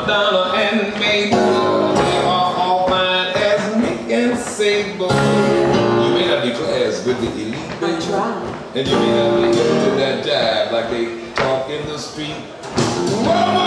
Madonna and Mabel, they are all fine as Mick and Sable. You may not be class with the elite, baby, and you may not be into that jive like they talk in the street. Whoa,